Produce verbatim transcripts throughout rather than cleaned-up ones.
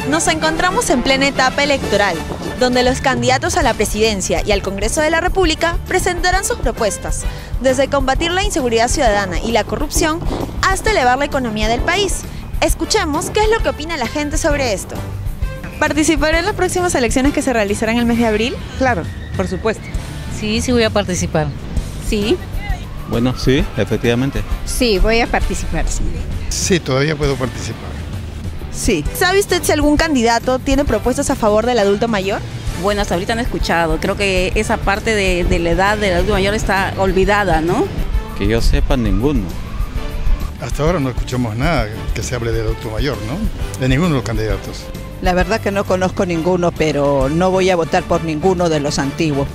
Nos encontramos en plena etapa electoral, donde los candidatos a la presidencia y al Congreso de la República presentarán sus propuestas, desde combatir la inseguridad ciudadana y la corrupción hasta elevar la economía del país. Escuchemos qué es lo que opina la gente sobre esto. ¿Participará en las próximas elecciones que se realizarán el mes de abril? Claro, por supuesto. Sí, sí voy a participar. Sí. Bueno, sí, efectivamente. Sí, voy a participar, sí. Sí, todavía puedo participar. Sí. ¿Sabe usted si algún candidato tiene propuestas a favor del adulto mayor? Bueno, hasta ahorita no he escuchado. Creo que esa parte de, de la edad del adulto mayor está olvidada, ¿no? Que yo sepa, ninguno. Hasta ahora no escuchamos nada que se hable del adulto mayor, ¿no? De ninguno de los candidatos. La verdad que no conozco ninguno, pero no voy a votar por ninguno de los antiguos.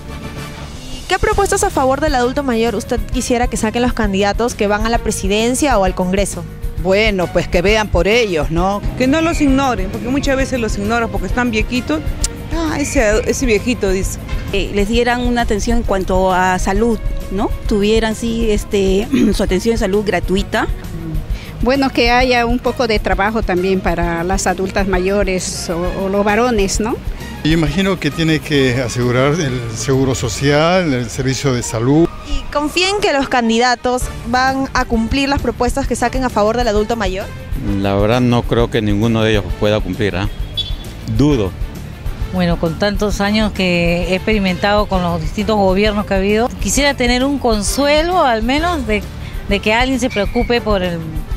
¿Qué propuestas a favor del adulto mayor usted quisiera que saquen los candidatos que van a la presidencia o al Congreso? Bueno, pues que vean por ellos, ¿no? Que no los ignoren, porque muchas veces los ignoran porque están viejitos. Ah, ese, ese viejito, dice. Eh, les dieran una atención en cuanto a salud, ¿no? Tuvieran, sí, este, su atención de salud gratuita. Bueno, que haya un poco de trabajo también para las adultas mayores o, o los varones, ¿no? Yo imagino que tiene que asegurar el seguro social, el servicio de salud. ¿Y confíen que los candidatos van a cumplir las propuestas que saquen a favor del adulto mayor? La verdad no creo que ninguno de ellos pueda cumplir, ¿eh? Dudo. Bueno, con tantos años que he experimentado con los distintos gobiernos que ha habido, quisiera tener un consuelo al menos de, de que alguien se preocupe por, el,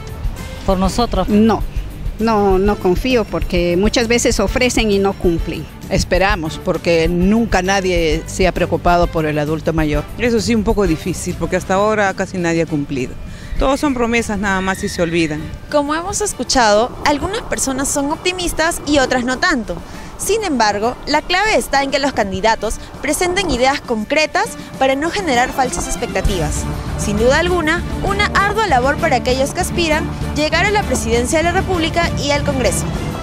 por nosotros. No, no, no confío porque muchas veces ofrecen y no cumplen. Esperamos, porque nunca nadie se ha preocupado por el adulto mayor. Eso sí, un poco difícil, porque hasta ahora casi nadie ha cumplido. Todos son promesas nada más y se olvidan. Como hemos escuchado, algunas personas son optimistas y otras no tanto. Sin embargo, la clave está en que los candidatos presenten ideas concretas para no generar falsas expectativas. Sin duda alguna, una ardua labor para aquellos que aspiran llegar a la presidencia de la República y al Congreso.